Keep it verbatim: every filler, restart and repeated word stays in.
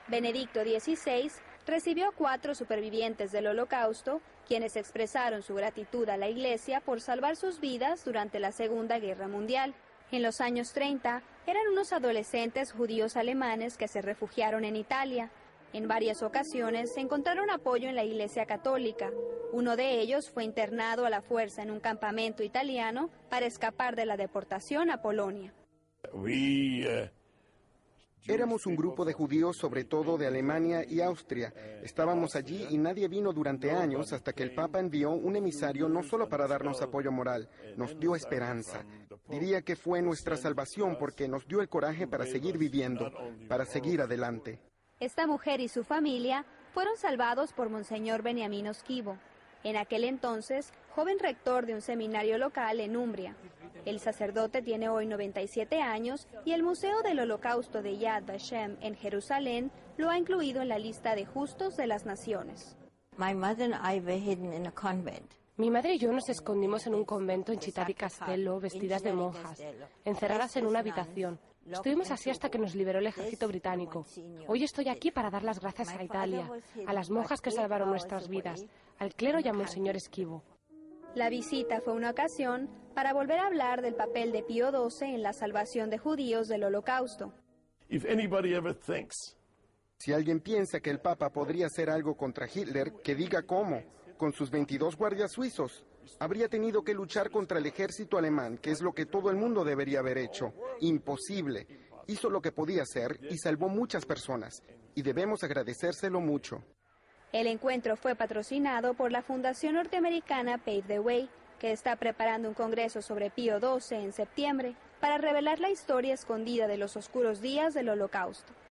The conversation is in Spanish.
Benedicto dieciséis recibió a cuatro supervivientes del Holocausto, quienes expresaron su gratitud a la Iglesia por salvar sus vidas durante la Segunda Guerra Mundial. En los años treinta, eran unos adolescentes judíos alemanes que se refugiaron en Italia. En varias ocasiones encontraron apoyo en la Iglesia Católica. Uno de ellos fue internado a la fuerza en un campamento italiano para escapar de la deportación a Polonia. We, uh... Éramos un grupo de judíos, sobre todo de Alemania y Austria. Estábamos allí y nadie vino durante años hasta que el Papa envió un emisario no solo para darnos apoyo moral, nos dio esperanza. Diría que fue nuestra salvación porque nos dio el coraje para seguir viviendo, para seguir adelante. Esta mujer y su familia fueron salvados por Monseñor Beniamino Schivo, en aquel entonces joven rector de un seminario local en Umbria. El sacerdote tiene hoy noventa y siete años y el Museo del Holocausto de Yad Vashem en Jerusalén lo ha incluido en la lista de justos de las naciones. My mother and I were hidden in a convent. Mi madre y yo nos escondimos en un convento en Città di Castello, vestidas de monjas, encerradas en una habitación. Estuvimos así hasta que nos liberó el ejército británico. Hoy estoy aquí para dar las gracias a Italia, a las monjas que salvaron nuestras vidas, al clero y a Monseñor Schivo. La visita fue una ocasión para volver a hablar del papel de Pío doce en la salvación de judíos del Holocausto. If anybody ever thinks Si alguien piensa que el Papa podría hacer algo contra Hitler, que diga cómo. Con sus veintidós guardias suizos, habría tenido que luchar contra el ejército alemán, que es lo que todo el mundo debería haber hecho. Imposible. Hizo lo que podía hacer y salvó muchas personas. Y debemos agradecérselo mucho. El encuentro fue patrocinado por la Fundación Norteamericana Pave the Way, que está preparando un congreso sobre Pío doce en septiembre para revelar la historia escondida de los oscuros días del Holocausto.